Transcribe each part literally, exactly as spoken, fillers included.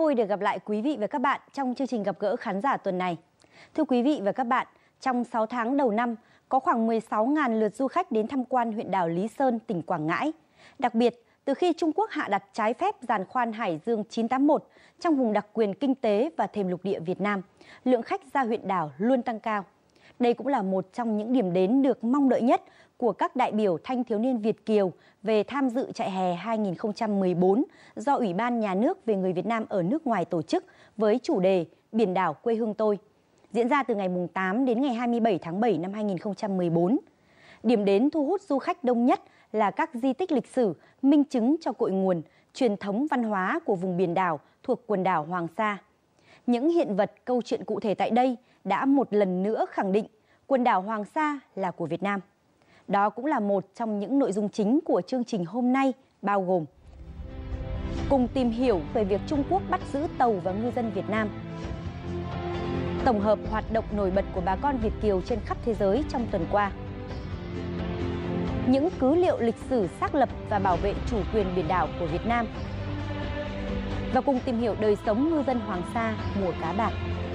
vui được gặp lại quý vị và các bạn trong chương trình gặp gỡ khán giả tuần này. Thưa quý vị và các bạn, trong sáu tháng đầu năm, có khoảng mười sáu nghìn lượt du khách đến tham quan huyện đảo Lý Sơn, tỉnh Quảng Ngãi. Đặc biệt, từ khi Trung Quốc hạ đặt trái phép giàn khoan Hải Dương chín tám mốt trong vùng đặc quyền kinh tế và thềm lục địa Việt Nam, lượng khách ra huyện đảo luôn tăng cao. Đây cũng là một trong những điểm đến được mong đợi nhất của các đại biểu thanh thiếu niên Việt Kiều về tham dự trại hè hai nghìn không trăm mười bốn do Ủy ban Nhà nước về người Việt Nam ở nước ngoài tổ chức với chủ đề Biển đảo quê hương tôi, diễn ra từ ngày tám đến ngày hai mươi bảy tháng bảy năm hai nghìn không trăm mười bốn. Điểm đến thu hút du khách đông nhất là các di tích lịch sử, minh chứng cho cội nguồn, truyền thống văn hóa của vùng biển đảo thuộc quần đảo Hoàng Sa. Những hiện vật, câu chuyện cụ thể tại đây đã một lần nữa khẳng định quần đảo Hoàng Sa là của Việt Nam. Đó cũng là một trong những nội dung chính của chương trình hôm nay, bao gồm: cùng tìm hiểu về việc Trung Quốc bắt giữ tàu và ngư dân Việt Nam, tổng hợp hoạt động nổi bật của bà con Việt Kiều trên khắp thế giới trong tuần qua, những cứ liệu lịch sử xác lập và bảo vệ chủ quyền biển đảo của Việt Nam, và cùng tìm hiểu đời sống ngư dân Hoàng Sa mùa cá bạc.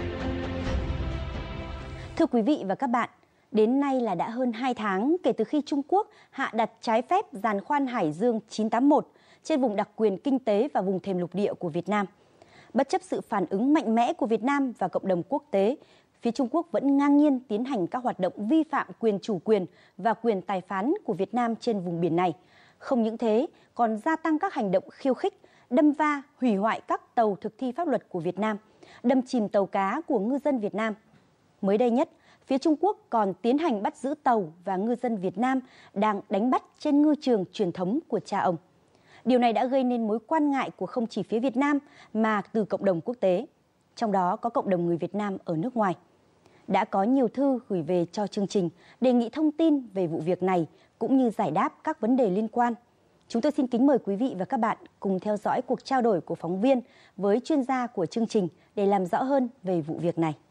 Thưa quý vị và các bạn, đến nay là đã hơn hai tháng kể từ khi Trung Quốc hạ đặt trái phép giàn khoan Hải Dương chín tám mốt trên vùng đặc quyền kinh tế và vùng thềm lục địa của Việt Nam. Bất chấp sự phản ứng mạnh mẽ của Việt Nam và cộng đồng quốc tế, phía Trung Quốc vẫn ngang nhiên tiến hành các hoạt động vi phạm quyền chủ quyền và quyền tài phán của Việt Nam trên vùng biển này. Không những thế, còn gia tăng các hành động khiêu khích, đâm va, hủy hoại các tàu thực thi pháp luật của Việt Nam, đâm chìm tàu cá của ngư dân Việt Nam. Mới đây nhất, phía Trung Quốc còn tiến hành bắt giữ tàu và ngư dân Việt Nam đang đánh bắt trên ngư trường truyền thống của cha ông. Điều này đã gây nên mối quan ngại của không chỉ phía Việt Nam mà từ cộng đồng quốc tế, trong đó có cộng đồng người Việt Nam ở nước ngoài. Đã có nhiều thư gửi về cho chương trình đề nghị thông tin về vụ việc này cũng như giải đáp các vấn đề liên quan. Chúng tôi xin kính mời quý vị và các bạn cùng theo dõi cuộc trao đổi của phóng viên với chuyên gia của chương trình để làm rõ hơn về vụ việc này.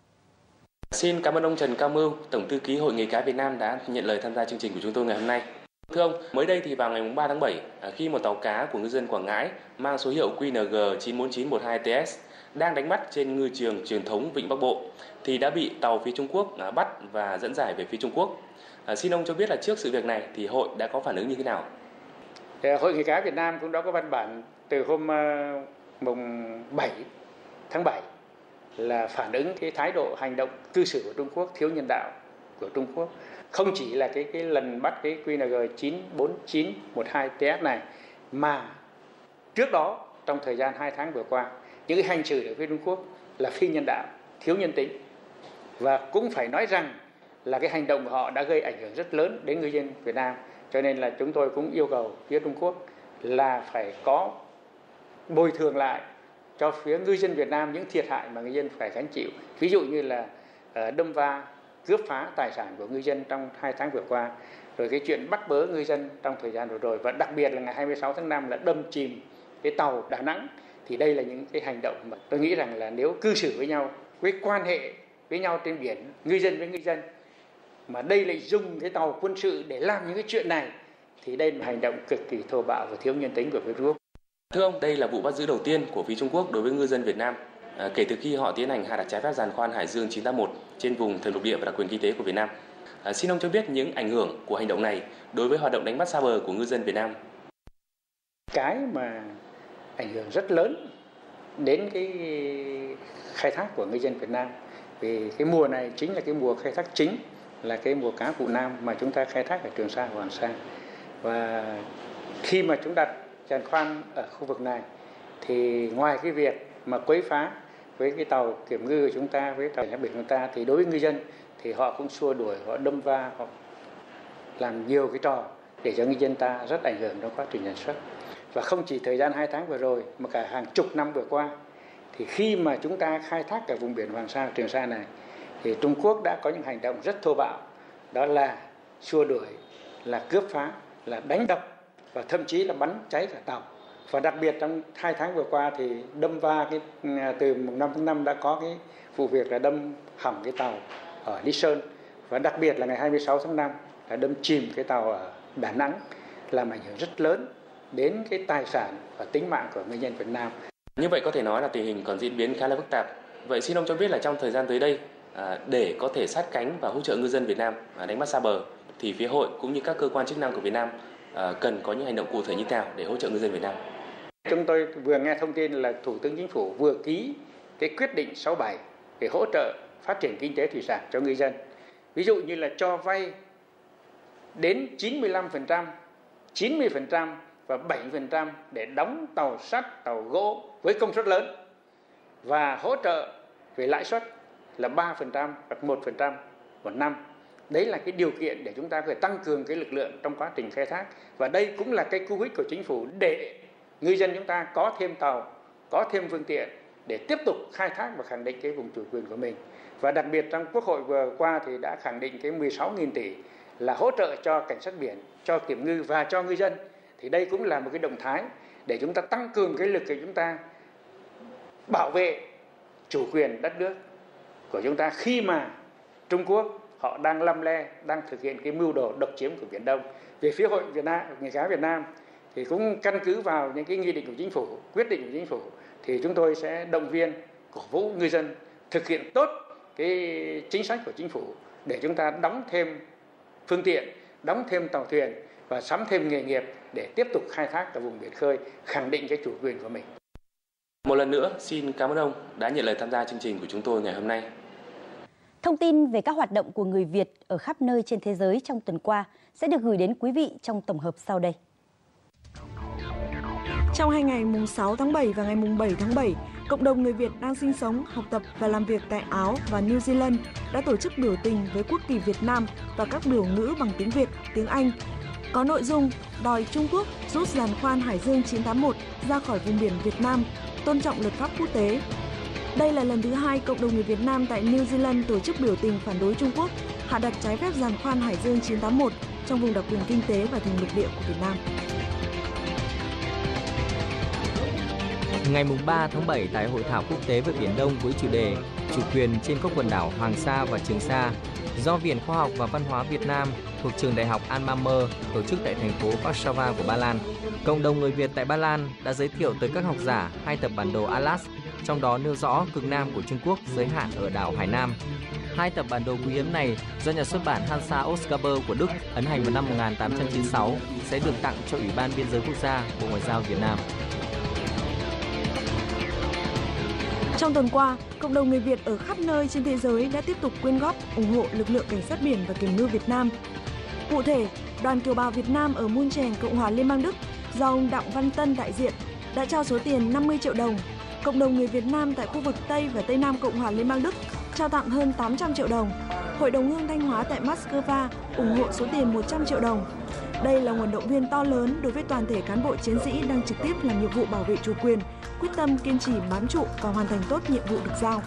Xin cảm ơn ông Trần Cao Mưu, Tổng thư ký Hội nghề cá Việt Nam đã nhận lời tham gia chương trình của chúng tôi ngày hôm nay. Thưa ông, mới đây thì vào ngày ba tháng bảy, khi một tàu cá của ngư dân Quảng Ngãi mang số hiệu Q N G chín bốn chín một hai T S đang đánh bắt trên ngư trường truyền thống Vịnh Bắc Bộ thì đã bị tàu phía Trung Quốc bắt và dẫn giải về phía Trung Quốc. À, xin ông cho biết là trước sự việc này thì hội đã có phản ứng như thế nào? Hội nghề cá Việt Nam cũng đã có văn bản từ hôm mùng bảy tháng bảy là phản ứng cái thái độ hành động cư xử của Trung Quốc thiếu nhân đạo của Trung Quốc. Không chỉ là cái cái lần bắt cái Q N G chín bốn chín một hai T S này, mà trước đó trong thời gian hai tháng vừa qua, những cái hành xử ở phía Trung Quốc là phi nhân đạo, thiếu nhân tính. Và cũng phải nói rằng là cái hành động của họ đã gây ảnh hưởng rất lớn đến ngư dân Việt Nam. Cho nên là chúng tôi cũng yêu cầu phía Trung Quốc là phải có bồi thường lại cho phía ngư dân Việt Nam những thiệt hại mà ngư dân phải gánh chịu. Ví dụ như là đâm va, cướp phá tài sản của ngư dân trong hai tháng vừa qua, rồi cái chuyện bắt bớ ngư dân trong thời gian vừa rồi, và đặc biệt là ngày hai mươi sáu tháng năm là đâm chìm cái tàu Đà Nẵng. Thì đây là những cái hành động mà tôi nghĩ rằng là nếu cư xử với nhau, với quan hệ với nhau trên biển, ngư dân với ngư dân, mà đây lại dùng cái tàu quân sự để làm những cái chuyện này, thì đây là hành động cực kỳ thô bạo và thiếu nhân tính của phía Trung Quốc. Thưa ông, đây là vụ bắt giữ đầu tiên của phía Trung Quốc đối với ngư dân Việt Nam à, kể từ khi họ tiến hành hạ đặt trái phép giàn khoan Hải Dương chín tám mốt trên vùng thềm lục địa và đặc quyền kinh tế của Việt Nam. À, xin ông cho biết những ảnh hưởng của hành động này đối với hoạt động đánh bắt xa bờ của ngư dân Việt Nam. Cái mà ảnh hưởng rất lớn đến cái khai thác của ngư dân Việt Nam, vì cái mùa này chính là cái mùa khai thác chính, là cái mùa cá vụ nam mà chúng ta khai thác ở Trường Sa, Hoàng Sa. Và khi mà chúng đặt giàn khoan ở khu vực này thì ngoài cái việc mà quấy phá với cái tàu kiểm ngư của chúng ta, với tàu biển của chúng ta, thì đối với ngư dân thì họ cũng xua đuổi, họ đâm va, họ làm nhiều cái trò để cho ngư dân ta rất ảnh hưởng trong quá trình sản xuất. Và không chỉ thời gian hai tháng vừa rồi mà cả hàng chục năm vừa qua, thì khi mà chúng ta khai thác ở vùng biển Hoàng Sa, Trường Sa này, thì Trung Quốc đã có những hành động rất thô bạo, đó là xua đuổi, là cướp phá, là đánh đập và thậm chí là bắn cháy cả tàu. Và đặc biệt trong hai tháng vừa qua thì đâm va cái từ mùng năm tháng năm đã có cái vụ việc là đâm hỏng cái tàu ở Lý Sơn, và đặc biệt là ngày hai mươi sáu tháng năm là đâm chìm cái tàu ở Đà Nẵng, làm ảnh hưởng rất lớn đến cái tài sản và tính mạng của ngư dân Việt Nam. Như vậy có thể nói là tình hình còn diễn biến khá là phức tạp. Vậy xin ông cho biết là trong thời gian tới đây, à, để có thể sát cánh và hỗ trợ ngư dân Việt Nam à, đánh bắt xa bờ, thì phía hội cũng như các cơ quan chức năng của Việt Nam à, cần có những hành động cụ thể như thế nào để hỗ trợ ngư dân Việt Nam? Chúng tôi vừa nghe thông tin là Thủ tướng Chính phủ vừa ký cái quyết định sáu bảy để hỗ trợ phát triển kinh tế thủy sản cho ngư dân. Ví dụ như là cho vay đến chín mươi lăm phần trăm, chín mươi phần trăm và bảy mươi phần trăm để đóng tàu sắt, tàu gỗ với công suất lớn và hỗ trợ về lãi suất là ba phần trăm hoặc một phần trăm một năm. Đấy là cái điều kiện để chúng ta có thể tăng cường cái lực lượng trong quá trình khai thác. Và đây cũng là cái cú hích của chính phủ để ngư dân chúng ta có thêm tàu, có thêm phương tiện để tiếp tục khai thác và khẳng định cái vùng chủ quyền của mình. Và đặc biệt trong Quốc hội vừa qua thì đã khẳng định cái mười sáu nghìn tỷ là hỗ trợ cho cảnh sát biển, cho kiểm ngư và cho ngư dân. Thì đây cũng là một cái động thái để chúng ta tăng cường cái lực của chúng ta bảo vệ chủ quyền đất nước của chúng ta khi mà Trung Quốc họ đang lăm le, đang thực hiện cái mưu đồ độc chiếm của Biển Đông. Về phía Hội Việt Nam, Nghề cá Việt Nam thì cũng căn cứ vào những cái nghị định của chính phủ, quyết định của chính phủ thì chúng tôi sẽ động viên, cổ vũ ngư dân thực hiện tốt cái chính sách của chính phủ để chúng ta đóng thêm phương tiện, đóng thêm tàu thuyền và sắm thêm nghề nghiệp để tiếp tục khai thác ở vùng biển khơi, khẳng định cái chủ quyền của mình. Một lần nữa, xin cảm ơn ông đã nhận lời tham gia chương trình của chúng tôi ngày hôm nay. Thông tin về các hoạt động của người Việt ở khắp nơi trên thế giới trong tuần qua sẽ được gửi đến quý vị trong tổng hợp sau đây. Trong hai ngày mùng sáu tháng bảy và ngày mùng bảy tháng bảy, cộng đồng người Việt đang sinh sống, học tập và làm việc tại Áo và New Zealand đã tổ chức biểu tình với quốc kỳ Việt Nam và các biểu ngữ bằng tiếng Việt, tiếng Anh. Có nội dung đòi Trung Quốc rút giàn khoan Hải Dương chín tám mốt ra khỏi vùng biển Việt Nam, tôn trọng luật pháp quốc tế. Đây là lần thứ hai cộng đồng người Việt Nam tại New Zealand tổ chức biểu tình phản đối Trung Quốc hạ đặt trái phép giàn khoan Hải Dương chín tám mốt trong vùng đặc quyền kinh tế và thềm lục địa của Việt Nam. Ngày ba tháng bảy tại Hội thảo quốc tế về Biển Đông với chủ đề Chủ quyền trên các quần đảo Hoàng Sa và Trường Sa do Viện Khoa học và Văn hóa Việt Nam thuộc Trường Đại học Alma Mater tổ chức tại thành phố Warsaw của Ba Lan. Cộng đồng người Việt tại Ba Lan đã giới thiệu tới các học giả hai tập bản đồ Atlas, trong đó nêu rõ cực Nam của Trung Quốc giới hạn ở đảo Hải Nam. Hai tập bản đồ quý hiếm này do nhà xuất bản Hansa Ausgabe của Đức ấn hành vào năm một nghìn tám trăm chín mươi sáu sẽ được tặng cho Ủy ban Biên giới Quốc gia Bộ Ngoại giao Việt Nam. Trong tuần qua, cộng đồng người Việt ở khắp nơi trên thế giới đã tiếp tục quyên góp ủng hộ lực lượng cảnh sát biển và kiểm ngư Việt Nam. Cụ thể, đoàn kiều bào Việt Nam ở Munchen, Cộng hòa Liên bang Đức do ông Đặng Văn Tân đại diện đã trao số tiền năm mươi triệu đồng. Cộng đồng người Việt Nam tại khu vực Tây và Tây Nam Cộng hòa Liên bang Đức trao tặng hơn tám trăm triệu đồng. Hội đồng hương Thanh Hóa tại Moscow ủng hộ số tiền một trăm triệu đồng. Đây là nguồn động viên to lớn đối với toàn thể cán bộ chiến sĩ đang trực tiếp làm nhiệm vụ bảo vệ chủ quyền, quyết tâm kiên trì bám trụ và hoàn thành tốt nhiệm vụ được giao.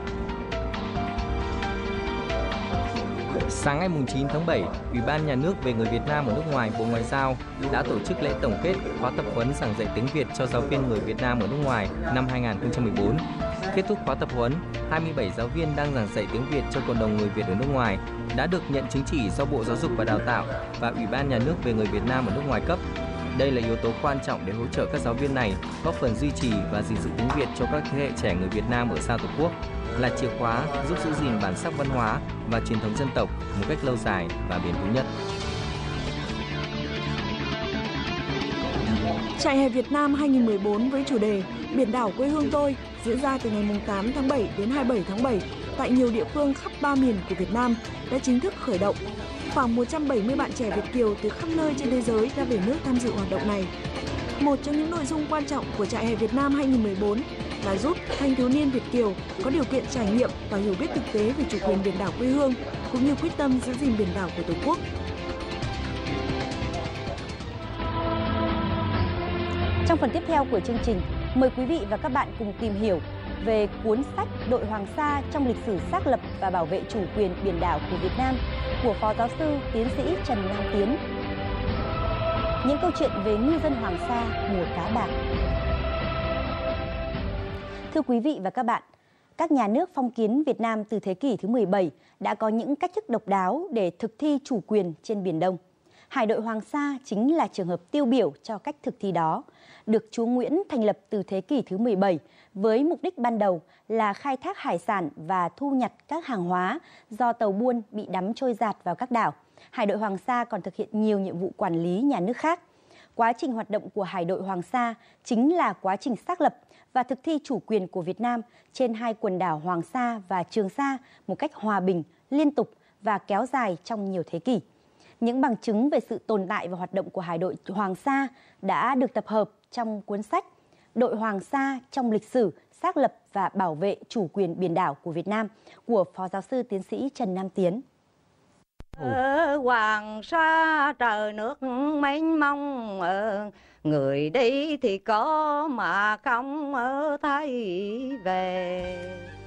Sáng ngày chín tháng bảy, Ủy ban Nhà nước về người Việt Nam ở nước ngoài Bộ Ngoại giao đã tổ chức lễ tổng kết khóa tập huấn giảng dạy tiếng Việt cho giáo viên người Việt Nam ở nước ngoài năm hai nghìn không trăm mười bốn. Kết thúc khóa tập huấn, hai mươi bảy giáo viên đang giảng dạy tiếng Việt cho cộng đồng người Việt ở nước ngoài đã được nhận chứng chỉ do Bộ Giáo dục và Đào tạo và Ủy ban Nhà nước về người Việt Nam ở nước ngoài cấp. Đây là yếu tố quan trọng để hỗ trợ các giáo viên này góp phần duy trì và gìn giữ tiếng Việt cho các thế hệ trẻ người Việt Nam ở xa Tổ quốc, là chìa khóa giúp giữ gìn bản sắc văn hóa và truyền thống dân tộc một cách lâu dài và bền vững nhất. Trại hè Việt Nam hai nghìn không trăm mười bốn với chủ đề Biển đảo quê hương tôi diễn ra từ ngày tám tháng bảy đến hai mươi bảy tháng bảy tại nhiều địa phương khắp ba miền của Việt Nam đã chính thức khởi động. Khoảng một trăm bảy mươi bạn trẻ Việt kiều từ khắp nơi trên thế giới đã về nước tham dự hoạt động này. Một trong những nội dung quan trọng của Trại hè Việt Nam hai nghìn không trăm mười bốn là giúp thanh thiếu niên Việt kiều có điều kiện trải nghiệm và hiểu biết thực tế về chủ quyền biển đảo quê hương cũng như quyết tâm giữ gìn biển đảo của Tổ quốc. Trong phần tiếp theo của chương trình, mời quý vị và các bạn cùng tìm hiểu về cuốn sách Đội Hoàng Sa trong lịch sử xác lập và bảo vệ chủ quyền biển đảo của Việt Nam của Phó Giáo sư Tiến sĩ Trần Nam Tiến. Những câu chuyện về ngư dân Hoàng Sa mùa cá bạc. Thưa quý vị và các bạn, các nhà nước phong kiến Việt Nam từ thế kỷ thứ mười bảy đã có những cách thức độc đáo để thực thi chủ quyền trên Biển Đông. Hải đội Hoàng Sa chính là trường hợp tiêu biểu cho cách thực thi đó, được chúa Nguyễn thành lập từ thế kỷ thứ mười bảy với mục đích ban đầu là khai thác hải sản và thu nhặt các hàng hóa do tàu buôn bị đắm trôi dạt vào các đảo. Hải đội Hoàng Sa còn thực hiện nhiều nhiệm vụ quản lý nhà nước khác. Quá trình hoạt động của Hải đội Hoàng Sa chính là quá trình xác lập và thực thi chủ quyền của Việt Nam trên hai quần đảo Hoàng Sa và Trường Sa một cách hòa bình, liên tục và kéo dài trong nhiều thế kỷ. Những bằng chứng về sự tồn tại và hoạt động của Hải đội Hoàng Sa đã được tập hợp trong cuốn sách Đội Hoàng Sa trong lịch sử, xác lập và bảo vệ chủ quyền biển đảo của Việt Nam của Phó Giáo sư Tiến sĩ Trần Nam Tiến. Ở Hoàng Sa trời nước mênh mông, người đi thì có mà không thấy về.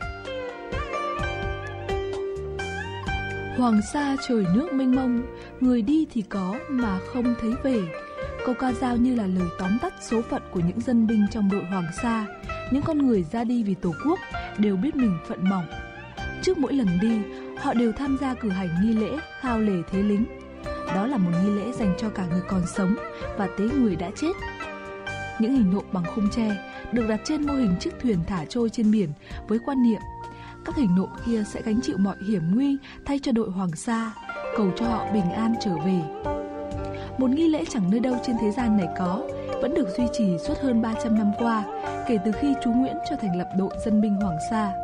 Hoàng Sa trời nước mênh mông, người đi thì có mà không thấy về. Câu ca dao như là lời tóm tắt số phận của những dân binh trong đội Hoàng Sa. Những con người ra đi vì Tổ quốc đều biết mình phận mỏng. Trước mỗi lần đi, họ đều tham gia cử hành nghi lễ khao lề thế lính. Đó là một nghi lễ dành cho cả người còn sống và tế người đã chết. Những hình nộm bằng khung tre được đặt trên mô hình chiếc thuyền thả trôi trên biển với quan niệm các hình nộm kia sẽ gánh chịu mọi hiểm nguy thay cho đội Hoàng Sa, cầu cho họ bình an trở về. Một nghi lễ chẳng nơi đâu trên thế gian này có, vẫn được duy trì suốt hơn ba trăm năm qua, kể từ khi chúa Nguyễn cho thành lập đội dân binh Hoàng Sa.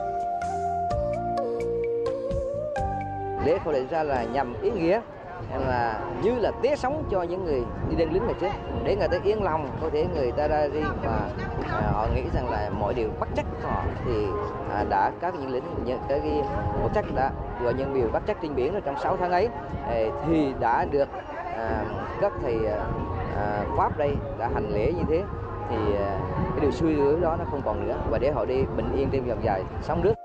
Lễ khao lề ra là nhằm ý nghĩa là như là tế sống cho những người đi lên lính ngày trước, để người ta yên lòng, có thể người ta ra đi và à, họ nghĩ rằng là mọi điều bất trắc của họ thì à, đã các những lính những cái bất trắc đã và những điều bất trắc trên biển trong sáu tháng ấy thì đã được à, các thầy à, Pháp đây đã hành lễ như thế, thì à, cái điều suy yếu đó nó không còn nữa và để họ đi bình yên trên dòng dài sóng nước.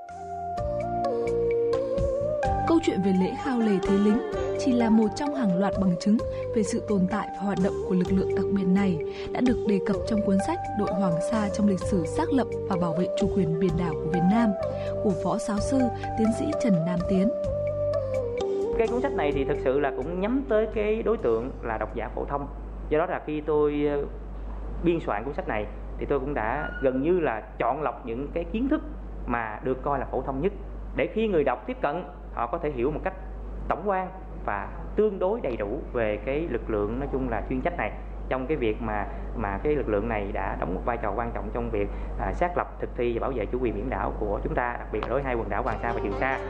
Câu chuyện về lễ khao lề thế lính chỉ là một trong hàng loạt bằng chứng về sự tồn tại và hoạt động của lực lượng đặc biệt này đã được đề cập trong cuốn sách Đội Hoàng Sa trong lịch sử xác lập và bảo vệ chủ quyền biển đảo của Việt Nam của Phó Giáo sư Tiến sĩ Trần Nam Tiến. Cái cuốn sách này thì thực sự là cũng nhắm tới cái đối tượng là độc giả phổ thông. Do đó là khi tôi biên soạn cuốn sách này thì tôi cũng đã gần như là chọn lọc những cái kiến thức mà được coi là phổ thông nhất, để khi người đọc tiếp cận họ có thể hiểu một cách tổng quan và tương đối đầy đủ về cái lực lượng nói chung là chuyên trách này, trong cái việc mà mà cái lực lượng này đã đóng một vai trò quan trọng trong việc à, xác lập, thực thi và bảo vệ chủ quyền biển đảo của chúng ta, đặc biệt là đối với hai quần đảo Hoàng Sa và Trường Sa.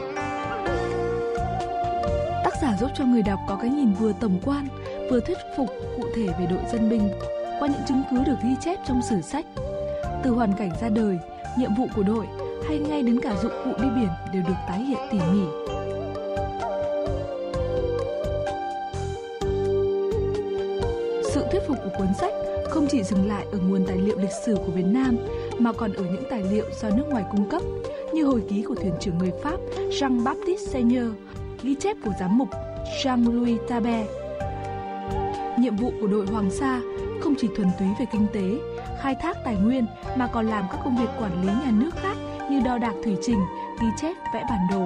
Tác giả giúp cho người đọc có cái nhìn vừa tổng quan, vừa thuyết phục cụ thể về đội dân binh qua những chứng cứ được ghi chép trong sử sách. Từ hoàn cảnh ra đời, nhiệm vụ của đội hay ngay đến cả dụng cụ đi biển đều được tái hiện tỉ mỉ. Sự thuyết phục của cuốn sách không chỉ dừng lại ở nguồn tài liệu lịch sử của Việt Nam mà còn ở những tài liệu do nước ngoài cung cấp, như hồi ký của thuyền trưởng người Pháp Jean-Baptiste Seigneur, ghi chép của giám mục Jean-Louis Tabet. Nhiệm vụ của đội Hoàng Sa không chỉ thuần túy về kinh tế, khai thác tài nguyên mà còn làm các công việc quản lý nhà nước khác như đo đạc thủy trình, ghi chép, vẽ bản đồ.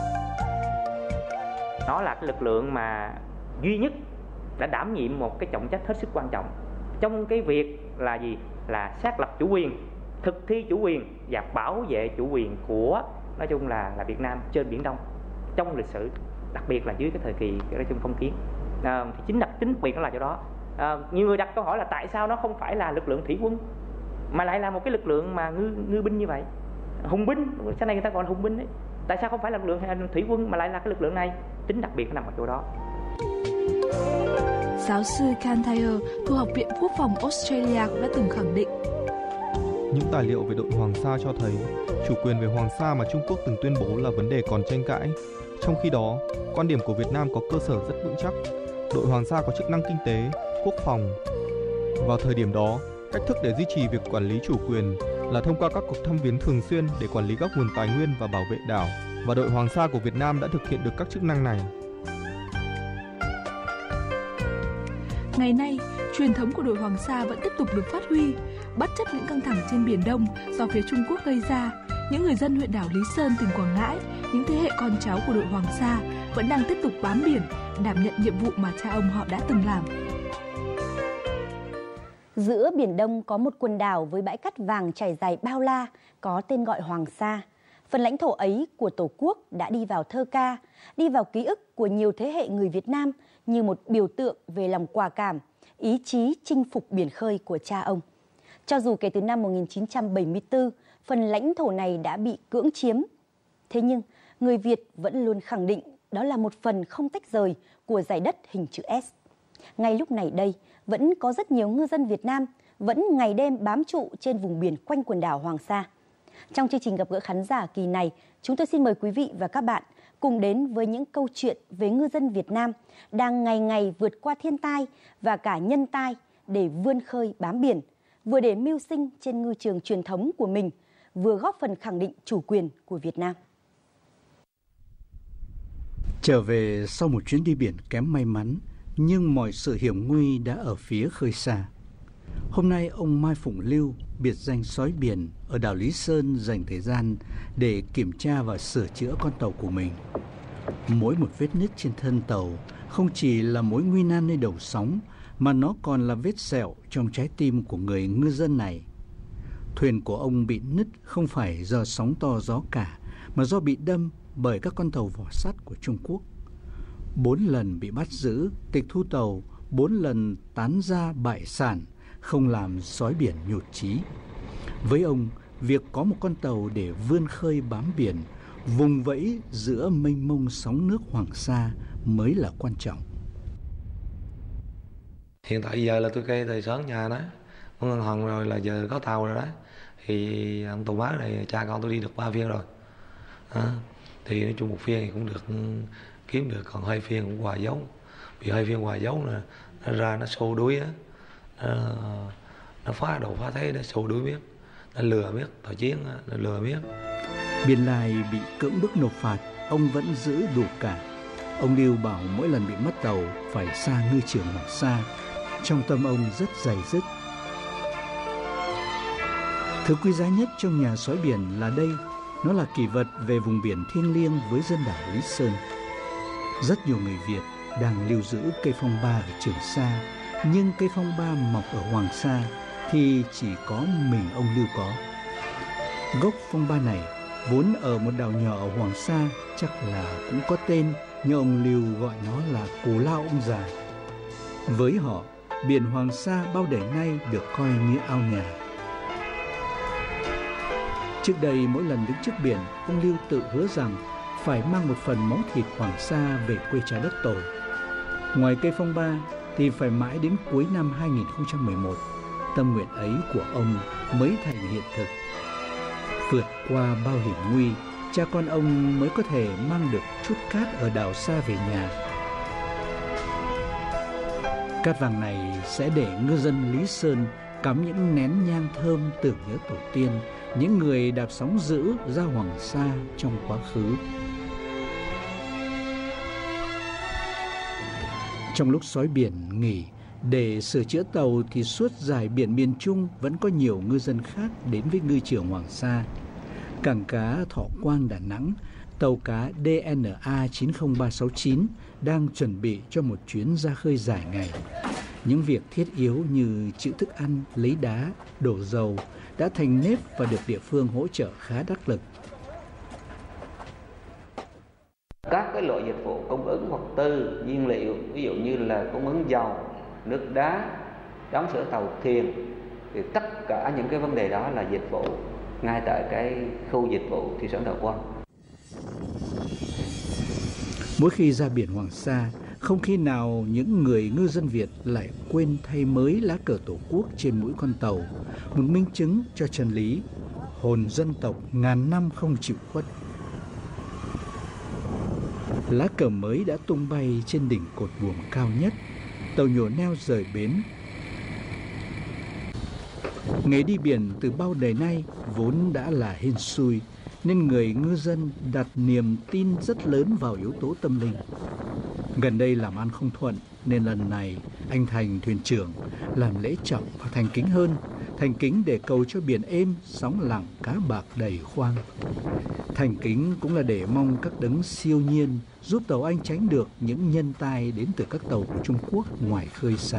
Nó là cái lực lượng mà duy nhất đã đảm nhiệm một cái trọng trách hết sức quan trọng trong cái việc là gì? Là xác lập chủ quyền, thực thi chủ quyền và bảo vệ chủ quyền của nói chung là là Việt Nam trên Biển Đông trong lịch sử, đặc biệt là dưới cái thời kỳ nói chung phong kiến. À, thì chính đặc tính biệt nó là chỗ đó. À, nhiều người đặt câu hỏi là tại sao nó không phải là lực lượng thủy quân mà lại là một cái lực lượng mà ngư ngư binh như vậy, hùng binh, sau này người ta gọi là hùng binh đấy. Tại sao không phải là lực lượng thủy quân mà lại là cái lực lượng này? Tính đặc biệt nó nằm ở chỗ đó. Giáo sư Cantyre thuộc Học viện Quốc phòng Australia cũng đã từng khẳng định: những tài liệu về đội Hoàng Sa cho thấy chủ quyền về Hoàng Sa mà Trung Quốc từng tuyên bố là vấn đề còn tranh cãi. Trong khi đó, quan điểm của Việt Nam có cơ sở rất vững chắc. Đội Hoàng Sa có chức năng kinh tế, quốc phòng. Vào thời điểm đó, cách thức để duy trì việc quản lý chủ quyền là thông qua các cuộc thăm viếng thường xuyên để quản lý các nguồn tài nguyên và bảo vệ đảo. Và đội Hoàng Sa của Việt Nam đã thực hiện được các chức năng này. Ngày nay, truyền thống của đội Hoàng Sa vẫn tiếp tục được phát huy, bất chấp những căng thẳng trên Biển Đông do phía Trung Quốc gây ra, những người dân huyện đảo Lý Sơn, tỉnh Quảng Ngãi, những thế hệ con cháu của đội Hoàng Sa vẫn đang tiếp tục bám biển, đảm nhận nhiệm vụ mà cha ông họ đã từng làm. Giữa Biển Đông có một quần đảo với bãi cát vàng trải dài bao la, có tên gọi Hoàng Sa. Phần lãnh thổ ấy của Tổ quốc đã đi vào thơ ca, đi vào ký ức của nhiều thế hệ người Việt Nam như một biểu tượng về lòng quả cảm, ý chí chinh phục biển khơi của cha ông. Cho dù kể từ năm một nghìn chín trăm bảy mươi tư, phần lãnh thổ này đã bị cưỡng chiếm, thế nhưng người Việt vẫn luôn khẳng định đó là một phần không tách rời của dải đất hình chữ S. Ngay lúc này đây, vẫn có rất nhiều ngư dân Việt Nam vẫn ngày đêm bám trụ trên vùng biển quanh quần đảo Hoàng Sa. Trong chương trình gặp gỡ khán giả kỳ này, chúng tôi xin mời quý vị và các bạn cùng đến với những câu chuyện về ngư dân Việt Nam đang ngày ngày vượt qua thiên tai và cả nhân tai để vươn khơi bám biển, vừa để mưu sinh trên ngư trường truyền thống của mình, vừa góp phần khẳng định chủ quyền của Việt Nam. Trở về sau một chuyến đi biển kém may mắn, nhưng mọi sự hiểm nguy đã ở phía khơi xa. Hôm nay ông Mai Phụng Lưu, biệt danh Sói Biển, ở đảo Lý Sơn dành thời gian để kiểm tra và sửa chữa con tàu của mình. Mỗi một vết nứt trên thân tàu không chỉ là mối nguy nan nơi đầu sóng, mà nó còn là vết sẹo trong trái tim của người ngư dân này. Thuyền của ông bị nứt không phải do sóng to gió cả, mà do bị đâm bởi các con tàu vỏ sắt của Trung Quốc. Bốn lần bị bắt giữ, tịch thu tàu, bốn lần tán ra bại sản, không làm Sói Biển nhụt chí. Với ông, việc có một con tàu để vươn khơi bám biển, vùng vẫy giữa mênh mông sóng nước Hoàng Sa mới là quan trọng. Hiện tại giờ là tôi kê tài sản nhà đó, có ngân hàng rồi, là giờ có tàu rồi đó. Thì ông tàu má này cha con tôi đi được ba phiên rồi. À, thì nói chung một phiên thì cũng được kiếm được, còn hai phiên cũng hòa dấu. Vì hai phiên hòa dấu nè, nó ra nó xô đuối á, nó, nó phá đồ phá thế, nó xô đuối biết, nó lừa biết, tàu chiến á, nó lừa biết. Biên Lai bị cưỡng bức nộp phạt, ông vẫn giữ đủ cả. Ông Lưu bảo mỗi lần bị mất tàu phải xa ngư trường Hoàng Sa, trong tâm ông rất dày dứt. Thứ quý giá nhất trong nhà Sói Biển là đây, nó là kỷ vật về vùng biển thiêng liêng với dân đảo Lý Sơn. Rất nhiều người Việt đang lưu giữ cây phong ba ở Trường Sa, nhưng cây phong ba mọc ở Hoàng Sa thì chỉ có mình ông Lưu có. Gốc phong ba này vốn ở một đảo nhỏ ở Hoàng Sa, chắc là cũng có tên, nhưng ông Lưu gọi nó là Cù Lao ông già. Với họ, biển Hoàng Sa bao đời nay được coi như ao nhà. Trước đây mỗi lần đứng trước biển, ông Lưu tự hứa rằng phải mang một phần máu thịt Hoàng Sa về quê cha đất tổ. Ngoài cây phong ba thì phải mãi đến cuối năm hai nghìn không trăm mười một, tâm nguyện ấy của ông mới thành hiện thực. Vượt qua bao hiểm nguy, cha con ông mới có thể mang được chút cát ở đảo xa về nhà. Cát vàng này sẽ để ngư dân Lý Sơn cắm những nén nhang thơm tưởng nhớ tổ tiên, những người đạp sóng dữ ra Hoàng Sa trong quá khứ. Trong lúc Sói Biển nghỉ để sửa chữa tàu thì suốt dải biển miền Trung vẫn có nhiều ngư dân khác đến với ngư trường Hoàng Sa. Cảng cá Thọ Quang Đà Nẵng, tàu cá D N A chín không ba sáu chín đang chuẩn bị cho một chuyến ra khơi dài ngày. Những việc thiết yếu như trữ thức ăn, lấy đá, đổ dầu đã thành nếp và được địa phương hỗ trợ khá đắc lực. Các cái loại dịch vụ cung ứng vật tư, nhiên liệu, ví dụ như là cung ứng dầu, nước đá, đóng sửa tàu thuyền, thì tất cả những cái vấn đề đó là dịch vụ ngay tại cái khu dịch vụ thủy sản Thọ Quang. Mỗi khi ra biển Hoàng Sa, không khi nào những người ngư dân Việt lại quên thay mới lá cờ Tổ quốc trên mũi con tàu, một minh chứng cho chân lý hồn dân tộc ngàn năm không chịu khuất. Lá cờ mới đã tung bay trên đỉnh cột buồm cao nhất, tàu nhổ neo rời bến. Nghề đi biển từ bao đời nay vốn đã là hên xui, nên người ngư dân đặt niềm tin rất lớn vào yếu tố tâm linh. Gần đây làm ăn không thuận, nên lần này anh Thành thuyền trưởng làm lễ trọng và thành kính hơn, thành kính để cầu cho biển êm, sóng lặng, cá bạc đầy khoang. Thành kính cũng là để mong các đấng siêu nhiên giúp tàu anh tránh được những nhân tai đến từ các tàu của Trung Quốc ngoài khơi xa.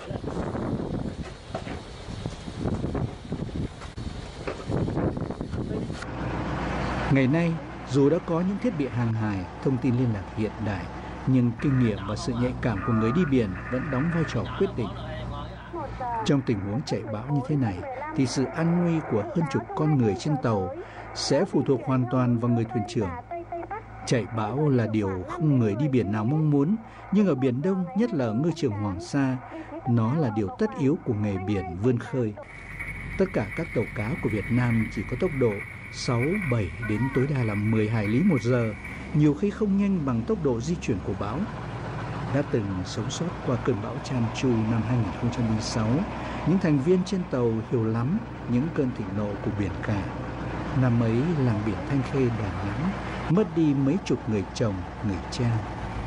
Ngày nay, dù đã có những thiết bị hàng hải, thông tin liên lạc hiện đại, nhưng kinh nghiệm và sự nhạy cảm của người đi biển vẫn đóng vai trò quyết định. Trong tình huống chạy bão như thế này, thì sự an nguy của hơn chục con người trên tàu sẽ phụ thuộc hoàn toàn vào người thuyền trưởng. Chạy bão là điều không người đi biển nào mong muốn, nhưng ở Biển Đông, nhất là ở ngư trường Hoàng Sa, nó là điều tất yếu của nghề biển vươn khơi. Tất cả các tàu cá của Việt Nam chỉ có tốc độ sáu, bảy đến tối đa là mười hải lý một giờ, nhiều khi không nhanh bằng tốc độ di chuyển của bão. Đã từng sống sót qua cơn bão Chan Chu năm hai nghìn không trăm lẻ sáu, những thành viên trên tàu hiểu lắm những cơn thịnh nộ của biển cả. Năm ấy, làng biển Thanh Khê, Đà Nẵng mất đi mấy chục người chồng, người cha.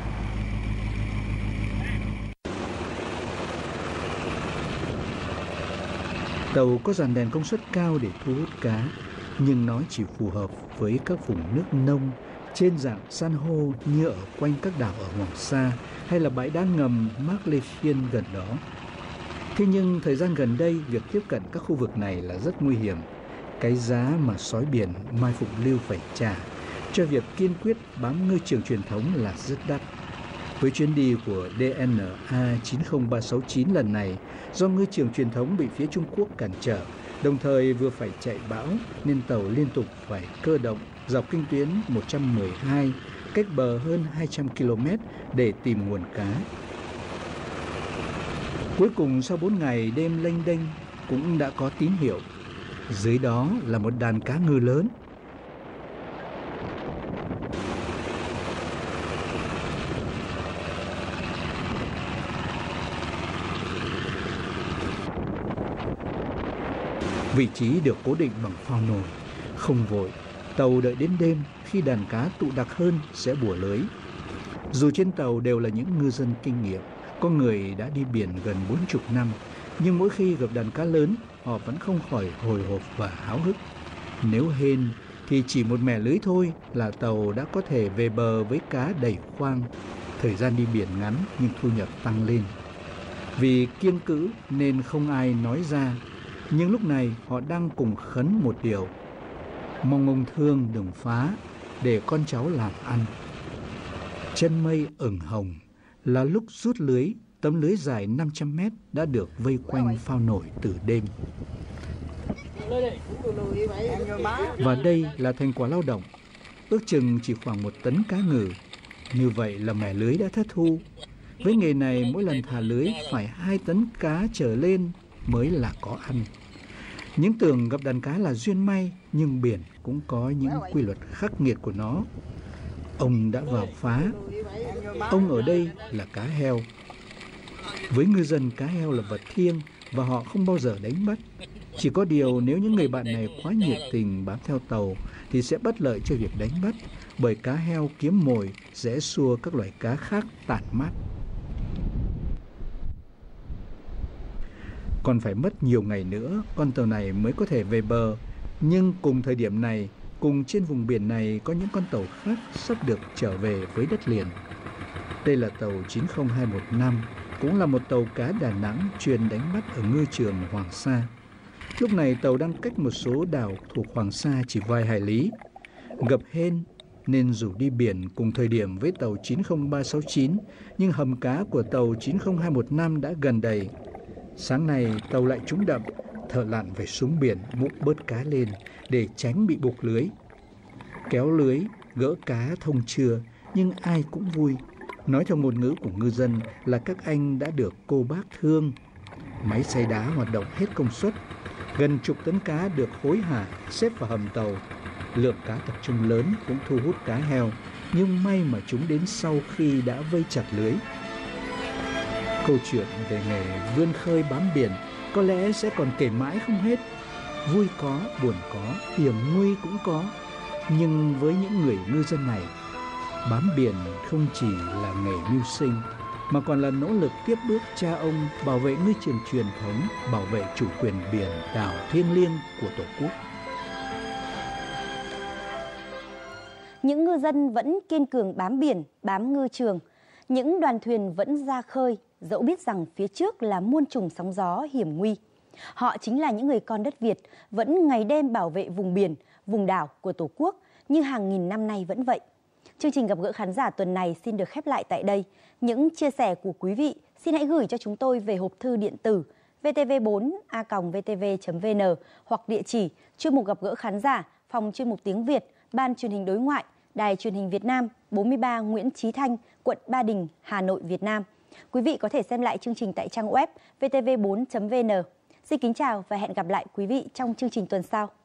Tàu có dàn đèn công suất cao để thu hút cá, nhưng nó chỉ phù hợp với các vùng nước nông trên dạng san hô như ở quanh các đảo ở Hoàng Sa hay là bãi đá ngầm Mark Lê Phiên gần đó. Thế nhưng thời gian gần đây, việc tiếp cận các khu vực này là rất nguy hiểm. Cái giá mà sói biển Mai Phục Lưu phải trả cho việc kiên quyết bám ngư trường truyền thống là rất đắt. Với chuyến đi của đê en a chín không ba sáu chín lần này, do ngư trường truyền thống bị phía Trung Quốc cản trở, đồng thời vừa phải chạy bão nên tàu liên tục phải cơ động dọc kinh tuyến một trăm mười hai, cách bờ hơn hai trăm ki lô mét để tìm nguồn cá. Cuối cùng sau bốn ngày đêm lênh đênh cũng đã có tín hiệu. Dưới đó là một đàn cá ngừ lớn. Vị trí được cố định bằng phao nồi. Không vội, tàu đợi đến đêm khi đàn cá tụ đặc hơn sẽ bủa lưới. Dù trên tàu đều là những ngư dân kinh nghiệm, có người đã đi biển gần bốn chục năm, nhưng mỗi khi gặp đàn cá lớn, họ vẫn không khỏi hồi hộp và háo hức. Nếu hên thì chỉ một mẻ lưới thôi là tàu đã có thể về bờ với cá đầy khoang. Thời gian đi biển ngắn nhưng thu nhập tăng lên. Vì kiêng cữ nên không ai nói ra, nhưng lúc này họ đang cùng khấn một điều: mong ông thương đừng phá để con cháu làm ăn. Chân mây ửng hồng là lúc rút lưới, tấm lưới dài năm trăm mét đã được vây quanh phao nổi từ đêm. Và đây là thành quả lao động, ước chừng chỉ khoảng một tấn cá ngừ. Như vậy là mẻ lưới đã thất thu. Với nghề này, mỗi lần thả lưới phải hai tấn cá trở lên mới là có ăn. Những tưởng gặp đàn cá là duyên may, nhưng biển cũng có những quy luật khắc nghiệt của nó. Ông đã vào phá. Ông ở đây là cá heo. Với ngư dân, cá heo là vật thiêng và họ không bao giờ đánh bắt. Chỉ có điều nếu những người bạn này quá nhiệt tình bám theo tàu thì sẽ bất lợi cho việc đánh bắt, bởi cá heo kiếm mồi dễ xua các loài cá khác tản mát. Còn phải mất nhiều ngày nữa, con tàu này mới có thể về bờ. Nhưng cùng thời điểm này, cùng trên vùng biển này có những con tàu khác sắp được trở về với đất liền. Đây là tàu chín không hai một năm, cũng là một tàu cá Đà Nẵng chuyên đánh bắt ở ngư trường Hoàng Sa. Lúc này tàu đang cách một số đảo thuộc Hoàng Sa chỉ vài hải lý. Gập hên nên dù đi biển cùng thời điểm với tàu chín không ba sáu chín, nhưng hầm cá của tàu chín không hai một năm đã gần đầy. Sáng nay tàu lại trúng đậm, thợ lặn phải xuống biển múc bớt cá lên để tránh bị buộc lưới. Kéo lưới, gỡ cá thông chưa, nhưng ai cũng vui. Nói theo ngôn ngữ của ngư dân là các anh đã được cô bác thương. Máy xay đá hoạt động hết công suất. Gần chục tấn cá được hối hả xếp vào hầm tàu. Lượng cá tập trung lớn cũng thu hút cá heo, nhưng may mà chúng đến sau khi đã vây chặt lưới. Câu chuyện về nghề vươn khơi bám biển có lẽ sẽ còn kể mãi không hết. Vui có, buồn có, hiểm nguy cũng có. Nhưng với những người ngư dân này, bám biển không chỉ là nghề mưu sinh, mà còn là nỗ lực tiếp bước cha ông bảo vệ ngư trường truyền thống, bảo vệ chủ quyền biển đảo thiêng liêng của Tổ quốc. Những ngư dân vẫn kiên cường bám biển, bám ngư trường. Những đoàn thuyền vẫn ra khơi, dẫu biết rằng phía trước là muôn trùng sóng gió hiểm nguy. Họ chính là những người con đất Việt, vẫn ngày đêm bảo vệ vùng biển, vùng đảo của Tổ quốc, như hàng nghìn năm nay vẫn vậy. Chương trình gặp gỡ khán giả tuần này xin được khép lại tại đây. Những chia sẻ của quý vị xin hãy gửi cho chúng tôi về hộp thư điện tử v t v bốn a còng v t v chấm v n hoặc địa chỉ chuyên mục gặp gỡ khán giả, phòng chuyên mục tiếng Việt, Ban Truyền hình Đối ngoại, Đài Truyền hình Việt Nam, bốn mươi ba Nguyễn Chí Thanh, quận Ba Đình, Hà Nội, Việt Nam. Quý vị có thể xem lại chương trình tại trang web v t v bốn chấm v n. Xin kính chào và hẹn gặp lại quý vị trong chương trình tuần sau.